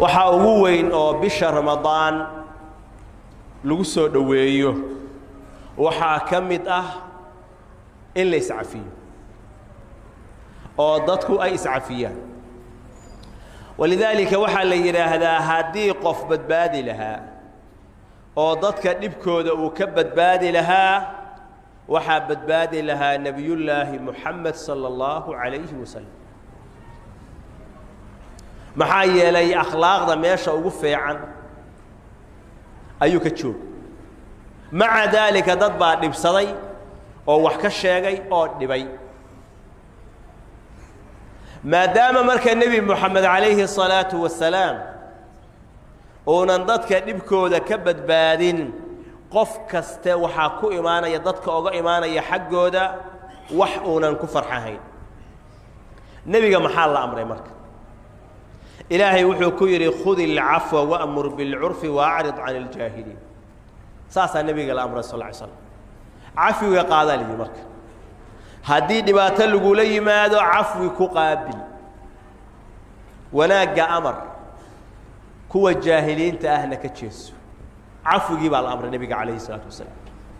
waxa ugu weyn oo bisha Ramadaan lagu soo dhaweeyo waxa kamid ah in la iscafiyo oo dadku ay iscafiyaan walidaalika waxa la yiraahdaa hadii qof badbaadi lahaa oo dadka dhibkooda uu ka badbaadi lahaa waxa badbaadi lahaa nabiyullaahi Muhammad sallallahu alayhi wasallam maxaa yeelay akhlaaqda meesha ugu fiican ayuu ka joog maca dalika dad baa dhibsaday oo wax ka sheegay oo dhibay maadaama marka nabi Muhammad alayhi salatu wasalaam oonan dadka dhibkooda ka badbaadin qof kaste waxa ku iimaanaya dadka uga iimaanaya xaqooda wax oonan ku farxahayn nabiga maxaa la amray marka إلهي وحكو يري خذ العفو وأمر بالعرف وأعرض عن الجاهلين ساسا النبي قال أمر صلى الله عليه وسلم عفو يقال لي مرك هدي دبات لي ماذا عفو كقابل وناقى أمر كو الجاهلين تأهلك تشيسو عفو يجيب على الأمر النبي عليه الصلاة والسلام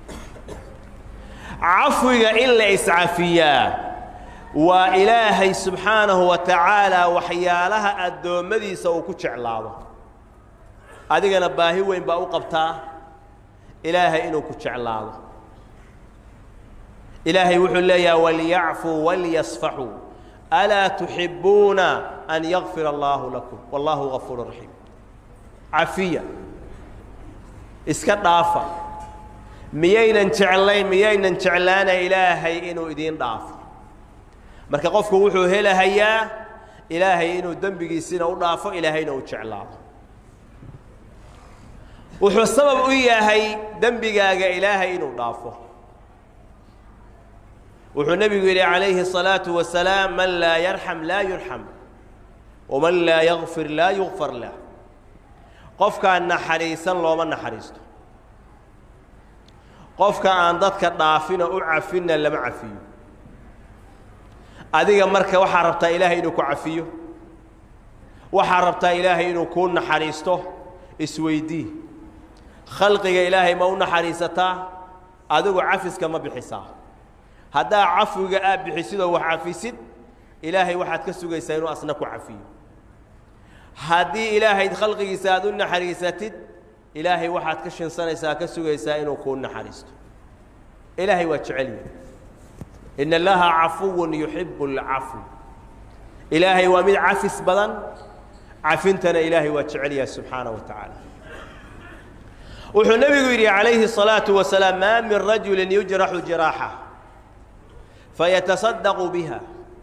عفو إلا إسعافيا وإلهي سبحانه وتعالى وحيالها الدومدي سو كجعلاده أدينا باهي وين باو قبطا إلهي إنه كجعلاده إلهي وحول لي وليعفوا وليصفحوا ألا تحبون أن يغفر الله لكم والله غفور رحيم عفية اسكت ضعفة ميين انتعلين ميين انتعلانا إلهي إنه إدين ضعفة marka qofku wuxuu helayaa ilaahay inuu dambigiisina u dhaafo ilaahayna uu jeclaado wuxuu sabab u yahay dambigaaga ilaahay inuu dhaafo wuxuu nabigu yiri alayhi salatu wasalaam man la yarham la yurham wa man la yaghfir la yughfar la qofka naxariisan looma naxariisto qofka aan dadka dhaafina u cafina lama cafiyo adiga marka waxa rabtaa ilaahay inuu ku cafiyo waxa rabtaa ilaahay inuu ku naxariisto isweydii khalqiga ilaahay ma u naxariisataa adigu cafiska ma bixisaa hadaa cafiga aad bixisid wax cafisid ilaahay waxaad ka sugaysaa inuu asna ku cafiyo hadii ilaahay khalqigiisa aad u naxariisatid ilaahay waxaad ka shinsanaysaa ka sugaysaa inuu ku naxariisto ilaahay waa jecel إن الله عفو يحب العفو إلهي ومن عفس بدن عفنتنا إلهي وتعالى سبحانه وتعالى والنبي عليه الصلاة والسلام ما من رجل يجرح جراحة فيتصدق بها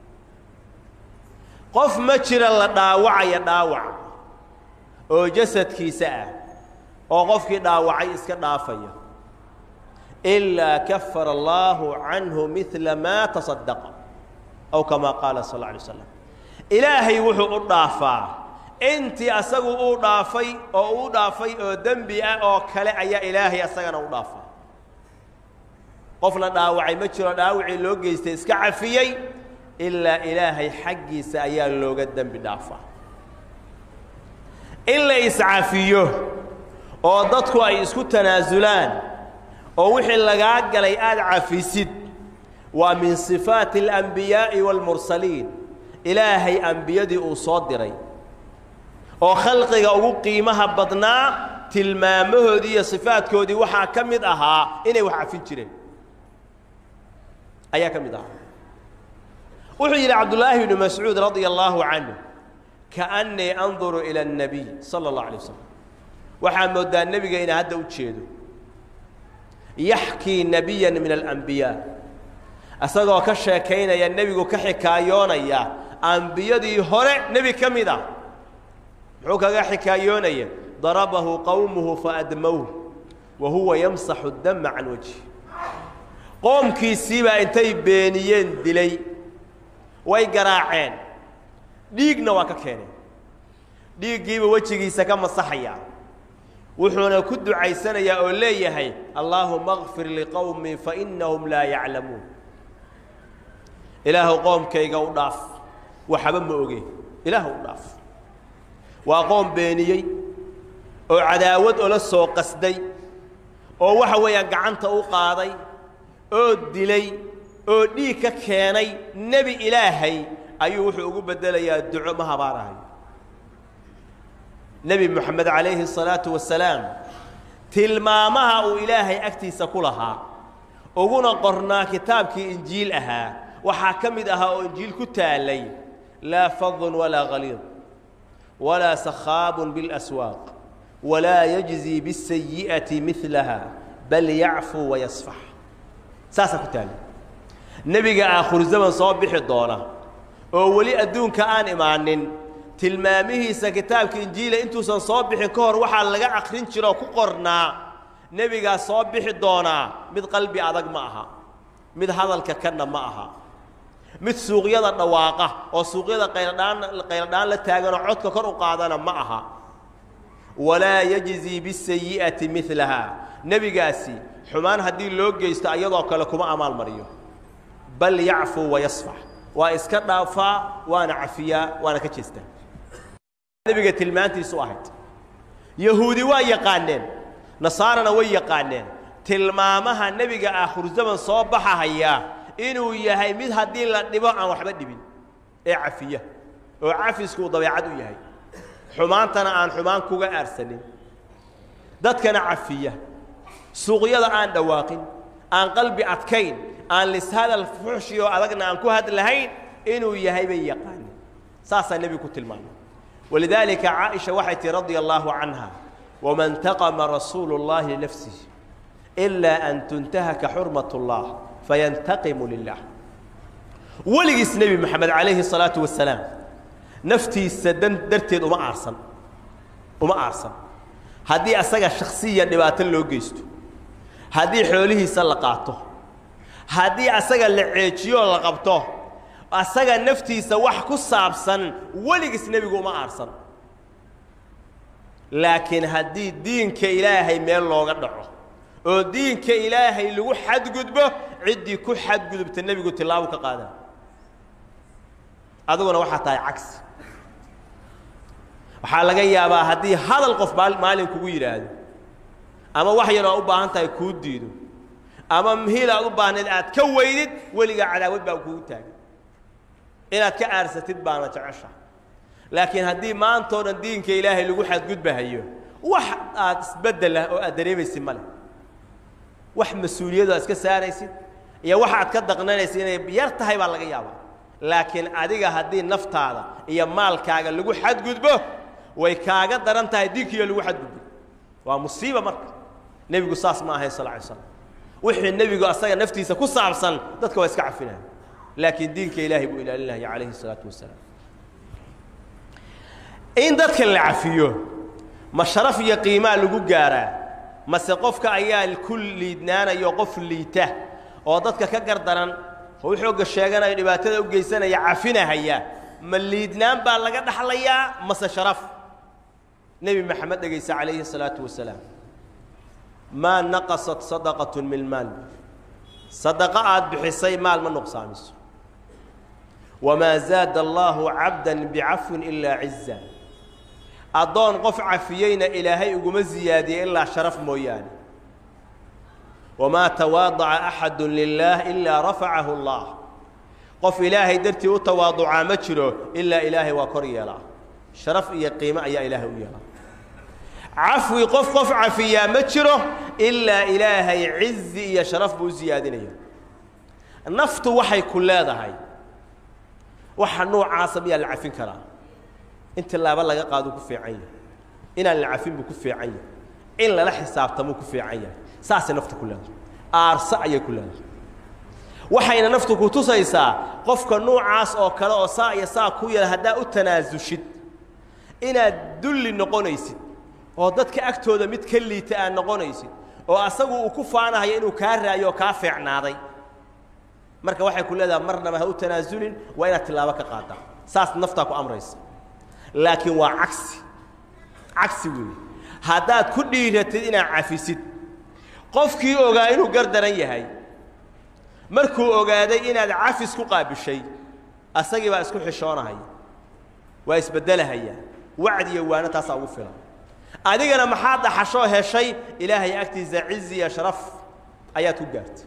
قف مجر الداوع يداوع وجسد كيساء وقف كداوع إسك دافية إلا كفر الله عنه مثل ما تصدق أو كما قال صلى الله عليه وسلم إلهي وحو أضافا أنت أسقو أضافي أو أضافي أو دنبي أو كلا يا إلهي أسقنا أضافا قفنا داوعي مجرى داوعي لوجي استسكع فيي إلا إلهي حقي سأيال لوجي الدنبي دافا إلا يسعى فيه وضدكوا أي اسكو تنازلان ووحي لغا غلي اد عفيسد ومن صفات الانبياء والمرسلين الهي انبيادي او صدري او خلقي او قيمها بدنا تلمامهودي صفاتكودي waxa kamid aha inay wax afin jireen ayaa kamid ah wuxuu yiri Abdullah ibn Mas'ud radiyallahu anhu kaanni anzuru ila an-nabi sallallahu alayhi wasallam waxa moodaa nabiga in hadda u jeedo يحكي نبيا من الأنبياء أصدقوا كشاكين يا النبي كحكايون يا أنبياء دي هراء نبي كمدا حكا حكايون يا ضربه قومه فأدموه وهو يمسح الدم عن وجهه قوم كيسيبا انتي بينيين دلي ويقراعين ديقنا وكاكيني ديق جيب وجهي سكام الصحية وحنا كدو عيسنا يا أوليه اللهم اغفر لقومي فإنهم لا يعلمون إله قوم كي قوضاف وحبم أوجيه إله قوضاف وقوم بيني وعداوة ولا سوق قصدي أو وحوي قعنت أو قاضي أو دلي أو ديك كاني نبي إلهي أيوه حقوق بدل يا الدعاء ما هبارها نبي محمد عليه الصلاة والسلام تلمامها وإلهي أكتي سكولها وقلنا قرنا كتابك إنجيل أها وحاكمد أها إنجيل كتالي لا فظ ولا غليظ ولا سخاب بالأسواق ولا يجزي بالسيئة مثلها بل يعفو ويصفح ساسا كتالي نبي آخر الزمن صبح الدورة وولي أدون كأن إيمانين تلمامه سكتابك إنجيل أنتو صبح كور وحال لقى عقلين شرا كقرنا نبي صبح الدورة مد قلبي أدق معها مد هذا الككنا معها مد سوقيا النواقة أو سوقيا قيردان لتاجر عدك كرو قادنا معها ولا يجزي بالسيئة مثلها نبي قاسي حمان هدي اللوج يستعيضوا كلكم أعمال مريو بل يعفو ويصفح وإسكتنا فا وأنا عفيا وأنا كتشسته نبي تلمانتي سواحد يهودي ويقانين نصارى ويقانين تلمامها النبي آخر الزمن صباحها هيا إنه يهي مد هدي للنباع وحبد بين عفية وعافيسكو ضبيعته يهي حمانتنا عن حمان كوجا أرسلين ذات كان عفية سوقيا عن دواقين عن قلبي أتكين عن لسهاد الفحش وعلقنا عن كهد اللهين إنه يهي بيقان ساسا النبي كتلمان ولذلك عائشة وحيتي رضي الله عنها وما انتقم رسول الله لنفسه إلا أن تنتهك حرمة الله فينتقم لله ولقيس النبي محمد عليه الصلاة والسلام نفتي السدن درتين وما أرسل هذه أساق الشخصية نبات له قيسته هذه حوله سلقاته هذه أساق اللي عيشيو لقبته أساق نفتي سواح كصابسا ولقيس النبي وما أرسل لكن هذه دين كإلهي ميل الله قدعه ودين كإلهي اللي حد قدبه عدي كل حد قدبت النبي قلت الله وكقاده أدونا وحتى عكس وحالا يا با هدي هذا القف مالين كوير هذا أما وحينا أبا أنت يكود ديدو أما مهيلا أبا ندعت كويدت ولقى على وجبه وكوتاك إن كأرسة تبانا تعشى لكن هدي ما أنتون الدين كإلهي اللي حد قدبه هيو واحد أتبدل له أدريب السمالة واحد مسؤولية ده أسكت ساريسين يا واحد كده قنانيسين يرتهي بالله جيابه لكن أديك هدي النفط هذا هي مال كاجا اللي حد قدبه ويكاجا درنت هديك يا اللي حد قدبه ومصيبة مرة نبي قصاص ما هي صلى الله عليه وسلم وحي النبي قصاص نفتي سكوس عرسان ضدك ويسكع فينا لكن دينك إلهي بو إلى الله عليه الصلاة والسلام إن ضدك اللي عفيه ما شرف يقيمة لجو جارة ما سقفك أيال الكل يدنانا يوقف ليته وضدك كجردران هو يحوق الشيغان اللي باتده وجيسنا يعفينا هيا ما اللي يدنان بالله قد حليا مس شرف نبي محمد جيس عليه الصلاة والسلام ما نقصت صدقة من المال صدقات بحصي مال من نقصانس وما زاد الله عبدا بعفو إلا عزا أضون قف عفيين إلهي وقم زيادة إلا شرف مويان وما تواضع أحد لله إلا رفعه الله قف إلهي درتي وتواضع مجره إلا إلهي وكري له شرف إيا قيمة يا إلهي ويا عفو قف عفيا مجره إلا إلهي عز إيا شرف بوزيادنيا النفط وحي كل هذا هاي وح النوع عصبية العفين كرا أنت اللي بالله قادو كفي عين إن العفين بكفي عين إلا لا حساب تمو كفي عين ساس نفط كلها أرصع كلها وحين نفتك تصيصا قفك النوع عاص أو كلا صا يسا كويا هدا التنازشد إن دل النقونيسي وضدك أكتو ده متكلي تأن نقونيسي وأسقو وكفانا هي إنه كارا يو كافع ناضي مركب واحد كل هذا مرنا ما هو تنازل وين تلاوك قاطع ساس نفتك أمريس لكن عكسي وي هذا كل يرتدينا عفيسد قفكي أوجا إنه قردنا يهاي مركو أوجا إن العفيس كقاب الشيء أسقي بأسكو حشانة هاي ويسبدلها هي وعد يوانا تاسع وفلا أدينا ما حد حشوه شيء إلهي أكتز عزي أشرف آيات وقارت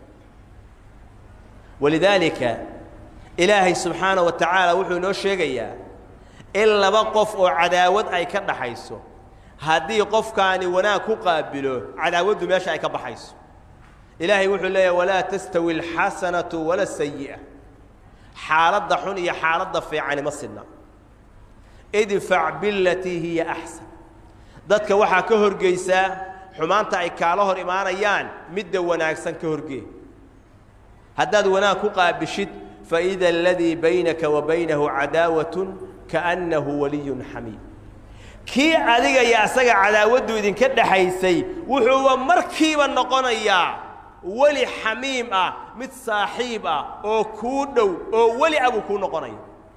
ولذلك إلهي سبحانه وتعالى وحو نو شيغيا إلا بقف عداوة أي كبا حيسو هذه قف كان ونا كقابله عداوة ماشي أي كبا حيسو إلهي وحو لي ولا تستوي الحسنة ولا السيئة حالة ضحون هي حالة ضفي عن مصلنا ادفع بالتي هي أحسن ضدك وحا كهر جيسا حمانتا أي كالهر إيمانيان مد وناكسن كهر جي هداد ونا كقابشت فإذا الذي بينك وبينه عداوة كأنه ولي حميم كي أديك يا سجى عداوته إذن كده حيسي وهو مركبا نقنيا ولي حميم مت صاحبة أو كودو أو ولي أبو كون نقنيا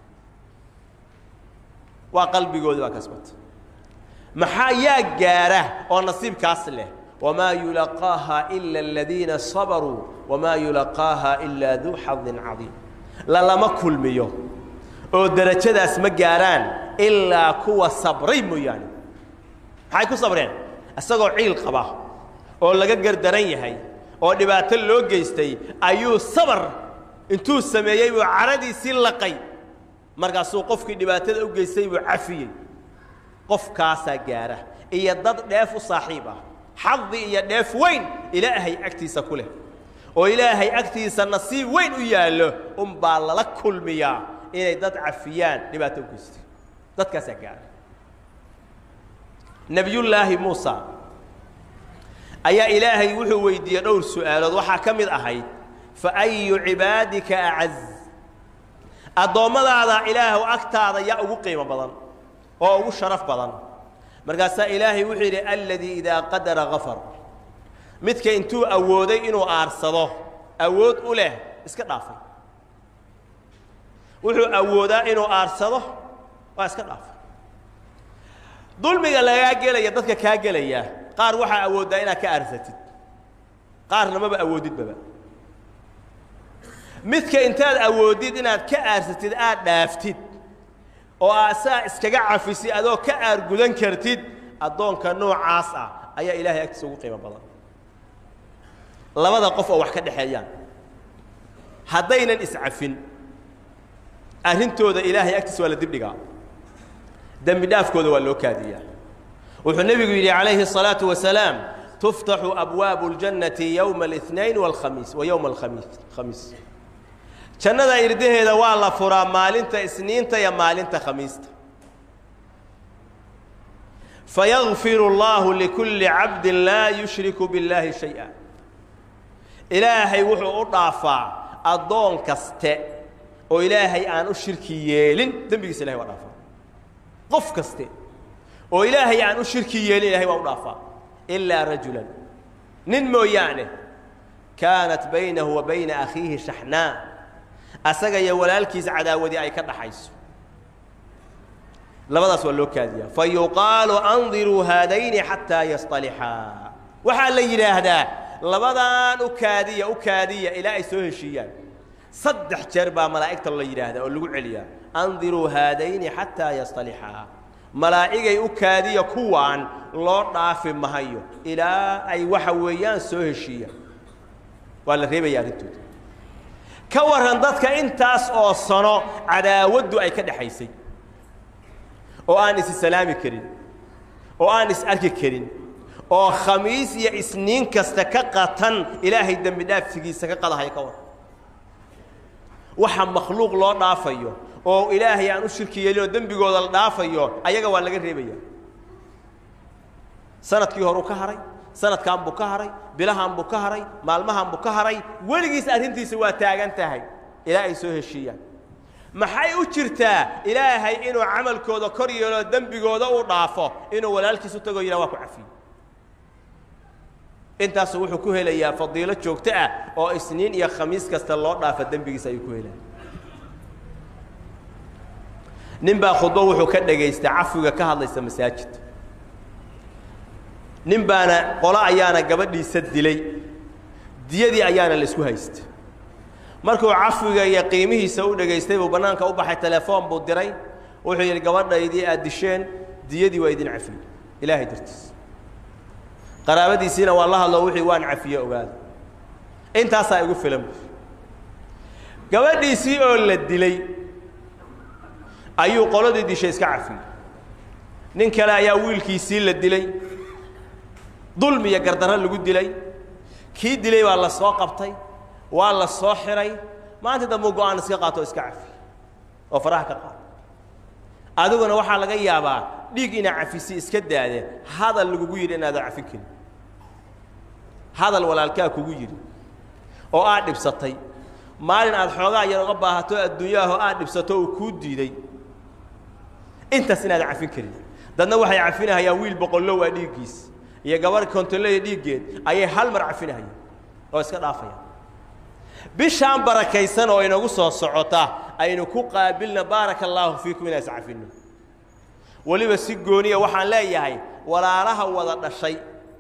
وقلبي جود وكسبت محايا جاره ونصيب كاسله وما يلقاها إلا الذين صبروا وما يلقاها إلا ذو حظ عظيم لا ما كل ميو oo darajadaas ma gaaraan ilaa kuwa sabray mooyaan maxay ku sabreen asagoo ciil qaba oo laga gardaran yahay oo dhibaato loo geystay ayuu sabar intuu sameeyay oo caradiisi laqay markaasuu qofkii dhibaatada u geystay buu cafiyay qofkaasa gaara iyo dad dheef u saaxiib ah xaddi iyo dheef weyn ilaahay agtiisa ku leh oo ilaahay agtiisa nasiib weyn u yaalo baa la kulmiyaa inay dad cafiyaan dhibaato u geystay dadkaas gaar nabiyullaahi muusa ayaa ilaahay wuxuu weydiiyay dhowr su'aalood waxa kamid ahayd fa ayu ibadika a'az adoomadaada ilaahu agtaada ya ugu qiimo badan oo ugu sharaf badan markaas ilaahay wuxuu yiri alladhi idha qadara ghafar midka intuu awooday inuu aarsado awood u leh iska dhaafay wuxuu awoodaa inuu aarsado waa iska dhaafay dulmiga laga gelaya dadka ka gelaya qaar waxa awoodaa inaad ka aarsatid qaarna ma awoodid baba midka intaad awoodid inaad ka aarsatid aad dhaaftid oo aasaa iskaga cafisi adoo ka aargudan kartid adoonka noocaas ayaa ilaahay agtiisa ugu qiimo badan labada qof oo wax ka dhaxeeyaan hadaynan iscafin arintooda ilaahay agtiisa wala dibdhiga dambi dhaafkooda waa loo kaadiyaa wuxuu nabigu yiri calayhi salaatu wasalaam tuftahu abwaabu aljannati yawma al-ithnain wal-khamis wa yawma al-khamis jannada irdaheeda waa la furaa maalinta isniinta iyo maalinta khamiista fayaghfiru Allahu likulli 'abdin la yushriku billahi shay'an ilaahay wuxuu u dhaafaa adoon kaste oo ilaahay aan u shirki yeelin dambigiisa ilaahay waa dhaafaa qof kaste oo ilaahay aan u shirki yeelin ilaahay waa u dhaafaa illa rajulan nin mooyaane kaanat baynahu wa bayna akhihi shahna asaga iyo walaalkiis cadaawadi ay ka dhaxayso labadaas waa loo kaadiyaa fa yuqaalu anziru haadayn hatta yastaliha waxa la yiraahdaa labadan u kaadiya ila ay soo heshiyaan صدح جربا ملائكة الله يراهدا أو لقول عليا أنظروا هذين حتى يصطلحا ملائكة أكادية كوان لا ضعف مهيو إلى أي وحويان سوهشية ولا ريبة يا ريتود كورن ضدك أنتاس أو صنع على ود أي كده حيسي أو أنس السلام كريم أو أنس أرك كريم أو خميس يا سنين كستكقة إلهي الدم بدافع سكقة هاي كور waxa makhluuq loo dhaafayo oo ilaahay aan u shirkiyeelin dambigooda la dhaafayo ayaga waa laga reebaya sanadkii hore ka haray sanadkan buu ka haray bilahan buu ka haray maalmahan buu ka haray waligiis arintiisa waa taagan tahay ilaahay soo heshiiyaan maxay u jirtaa ilaahay inuu amalkooda kor yeelo dambigooda u dhaafo inuu walaalkiisu tago ilaa waa ku cafiyo intaas wuxuu ku helayaa fadiilo joogto ah oo isniin iyo khamiis kasta loo dhaafo dambigiisa ay ku helaan ninba khudbo wuxuu ka dhageystay cafiga ka hadlaysa masaajid ninbaana qola ayaana gabadhiisa dilay diyadii ayaana la isku haystay markuu cafiga iyo qiimihiisa u dhageystay buu banaanka u baxay telefoon buu diray wuxuu yiri gabadhaydii aad disheen diyadii waa idin cafiye ilaahay dartiis qaraabadiisiina waa la hadlo wixii waan cafiye ogaada intaasaa igu filan gabadhiisii oo la dilay ayuu qoladii dishay iska cafiyey nin kale ayaa wiilkiisii la dilay dulmi iyo gardarro lagu dilay kii dilay waa la soo qabtay waa la soo xiray maanta dambe go'aan iska qaato iska cafi oo faraha ka qaad adiguna waxaa laga yaabaa dhiig ina cafisi iska daade hadal lagugu yidhi inaad cafi karin hadal walaalkaa kugu yidhi oo aad dhibsatay maalin aad xoogaa yar uga baahato adduunyaaho aad dhibsato uu kuu diiday intaas inaad cafin karin dadna waxay cafinahayaan wiil boqollow waa dhiiggiis iyo gabar kontolley dhiiggeed ayay hal mar cafinahayaan oo iska dhaafayaan bishaan barakaysan oo inagu soo socota aynu ku qaabilna baaraka allaahu fiikum inaas cafinno weliba si gooniya waxaan leeyahay walaalaha wada dhashay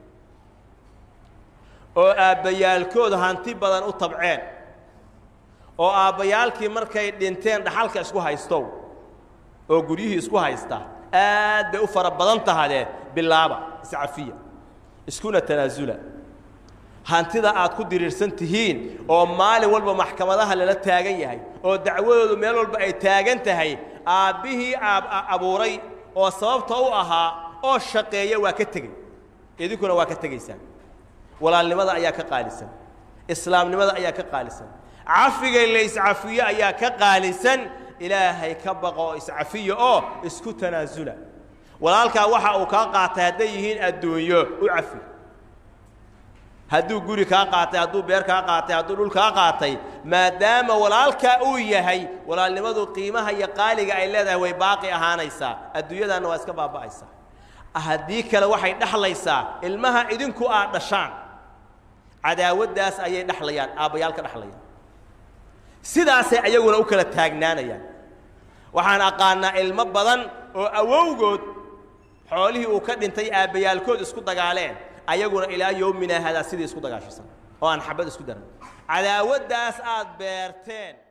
oo aabbayaalkooda hanti badan u tabceen oo aabbayaalkii markay dhinteen dhaxalka isku haystow oo guryihii isku haysta aad bay u fara badan tahadee bilaaba iscafiya iskuna tanaasula hantida aad ku diriirsan tihiin oo maalin walba maxkamadaha lala taagan yahay oo dacwadoodu meel walba ay taagan tahay aabbihii abuuray oo sababta u ahaa oo shaqeeya waa ka tegey idinkuna waa ka tegaysaan walaalnimada ayaa ka qaalisan islaamnimada ayaa ka qaalisan cafiga la iscafiyo ayaa ka qaalisan ilaahay ka baqo iscafiyo oo isku tanaasula walaalkaa waxa uu kaa qaatay hadday yihiin adduunyo u cafi hadduu guri kaa qaatay hadduu beer kaa qaatay hadduu dhul kaa qaatay maadaama walaalkaa uu yahay walaalnimadu qiimaha iyo qaaliga ay leedahay way baaqi ahaanaysaa adduunyadaana waa iska baaba'aysaa haddii kale waxay dhaxlaysaa ilmaha idinku aad dhashaan cadaawaddaas ayay dhaxlayaan aabbayaal ka dhaxlayaan sidaasay ayaguna u kala taagnaanayaan waxaan aqaanaa ilmo badan oo awowgood xoolihii uu ka dhintay aabbayaalkood isku dagaaleen ayaguna ilaa yowmina hadaa sidii isku dagaashisan oo aan xabad isku daran cadaawaddaas aad beerteen